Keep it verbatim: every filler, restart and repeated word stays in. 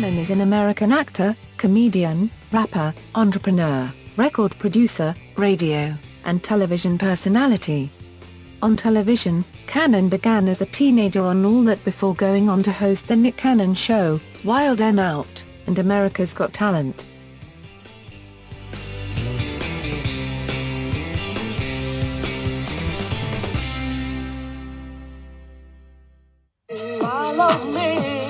Cannon is an American actor, comedian, rapper, entrepreneur, record producer, radio, and television personality. On television, Cannon began as a teenager on All That before going on to host The Nick Cannon Show, Wild and Out, and America's Got Talent. Follow me.